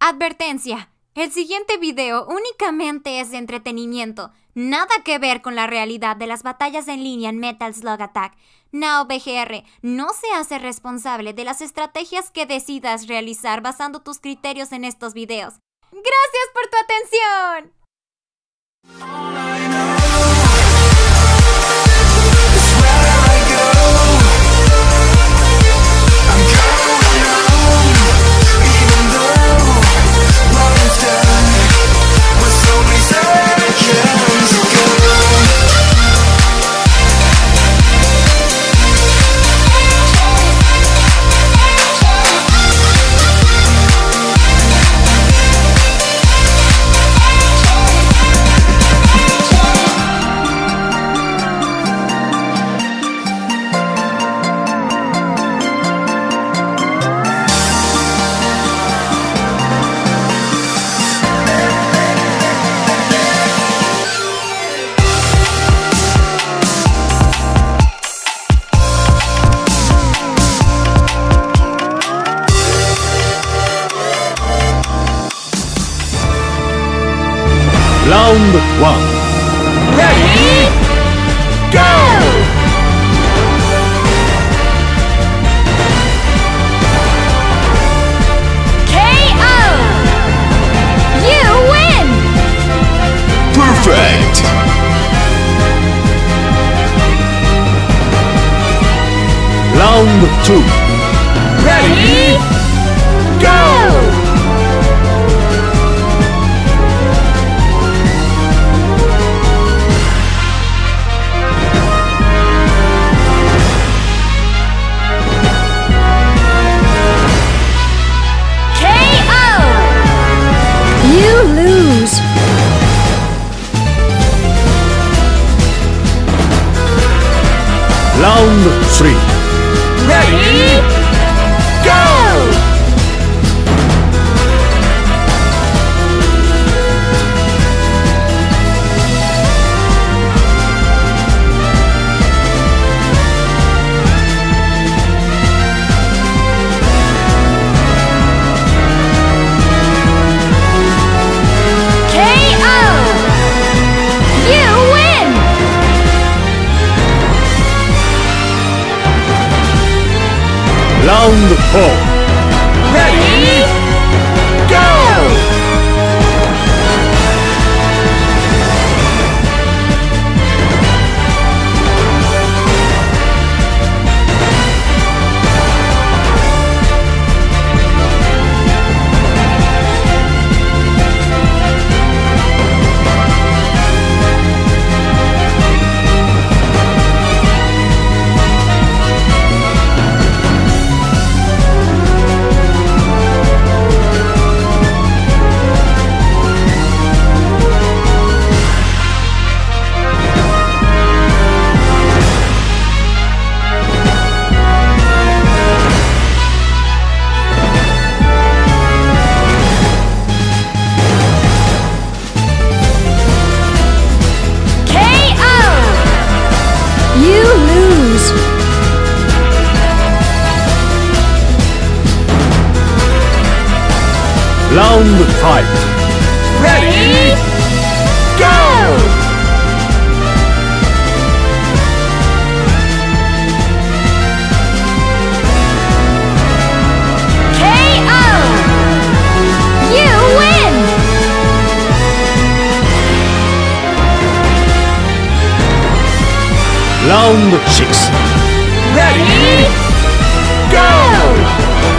Advertencia. El siguiente video únicamente es de entretenimiento, nada que ver con la realidad de las batallas en línea en Metal Slug Attack. NaoBGR no se hace responsable de las estrategias que decidas realizar basando tus criterios en estos videos. ¡Gracias por tu atención! Round 1. Ready? Go! KO! You win! Perfect! Round 2. Ready? Go! Round 3. Ready? Go! Round 4. Ready? Go! Round 5. Ready? Go! KO! You win! Round 6. Ready? Go!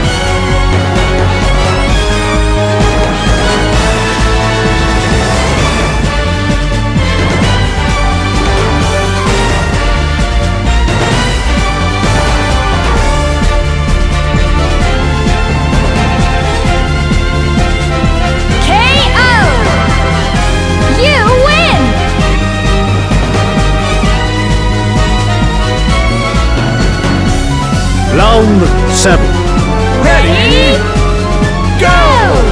Round 7. Ready? Go!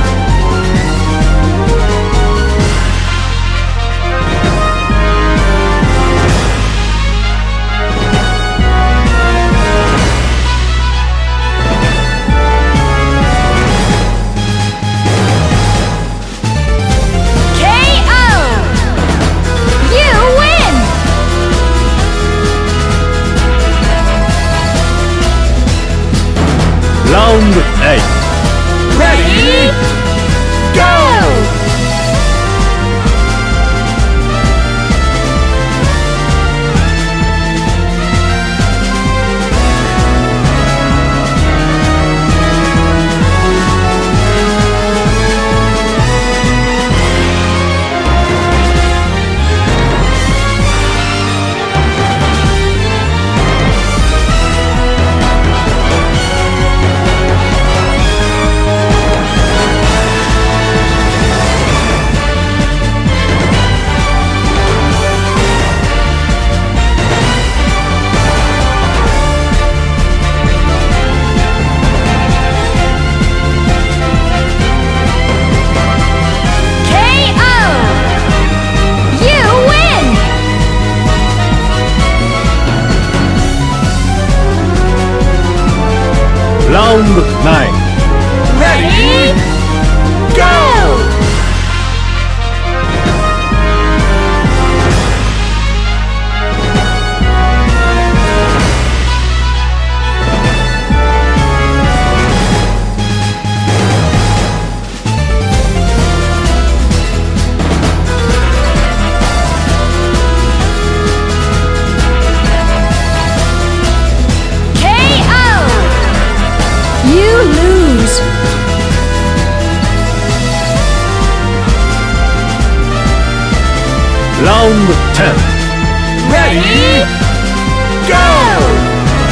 Round 10. Ready, go!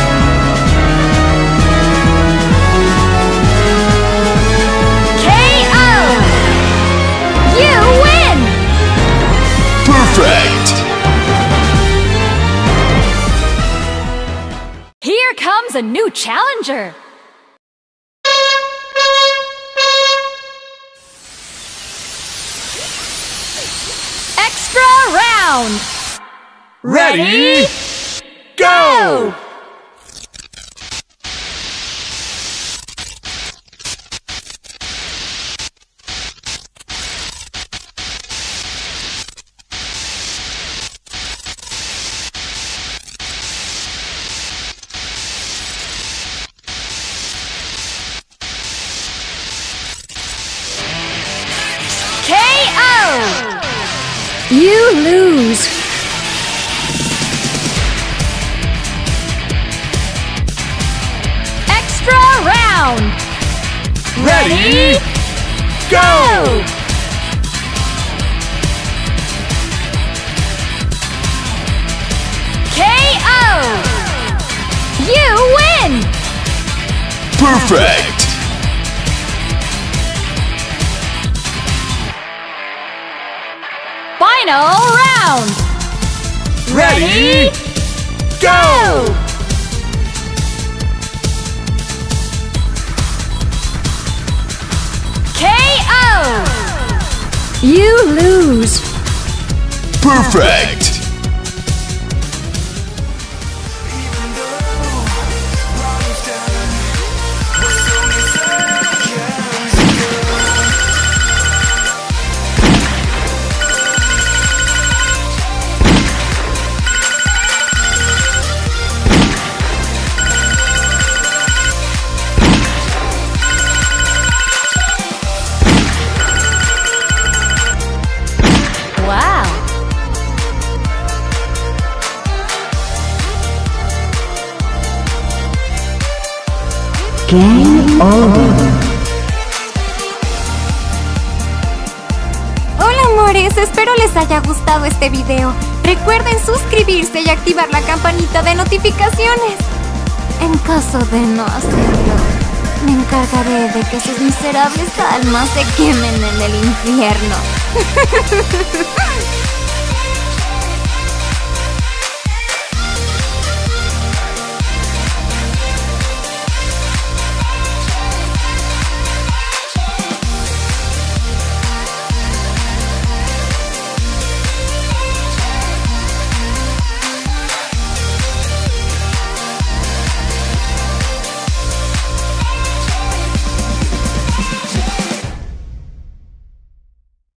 Perfect! Here comes a new challenger! Extra round! Ready, go! You lose. Extra round. Ready, go! KO. You win. Perfect! Final round! Ready, go! KO! You lose. Perfect! Wow. Game over. Hola amores, espero les haya gustado este video. Recuerden suscribirse y activar la campanita de notificaciones. En caso de no hacerlo, me encargaré de que sus miserables almas se quemen en el infierno.